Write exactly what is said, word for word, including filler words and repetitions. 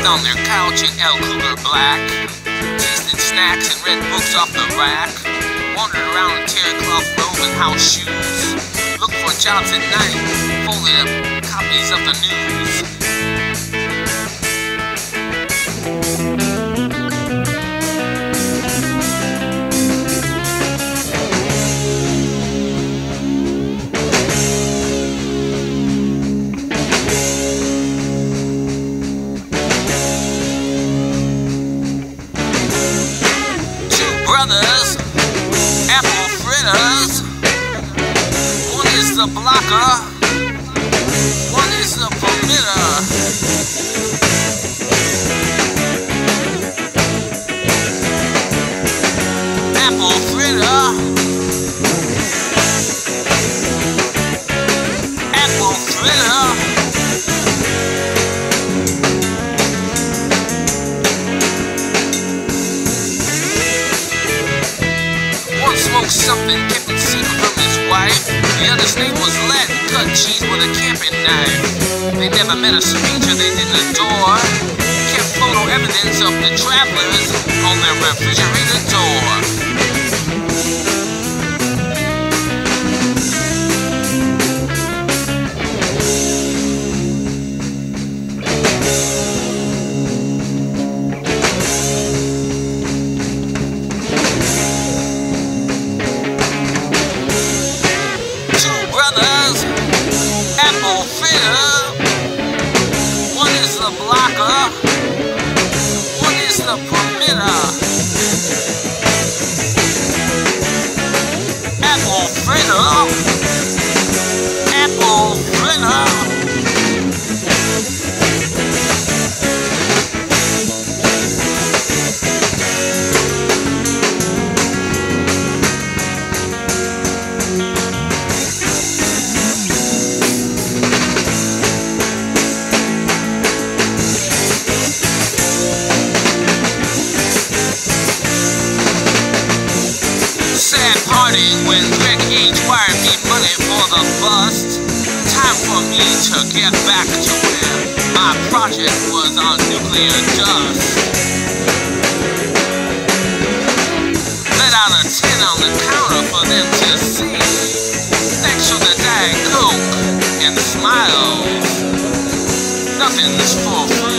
Slept on their couch in El Cougar Black, tasted snacks and read books off the rack, wandered around in terry cloth robe and house shoes, looked for jobs at night, folded up copies of the news. Brothers, apple fritters. One is the blocker, one is the permitter. Apple fritter, apple fritter. Smoked something, kept it secret from his wife. The other's name was Latin, cut cheese with a camping knife. They never met a stranger they didn't adore. Kept photo evidence of the travelers on their refrigerator door. Apple fritter. One is the blocker, one is the permitter. Apple fritter, apple fritter. When Greg H wired me money for the bust, time for me to get back to where my project was on nuclear dust. Let out a ten on the counter for them to see. Thanks for the Diet Coke and smiles. Nothing's for free.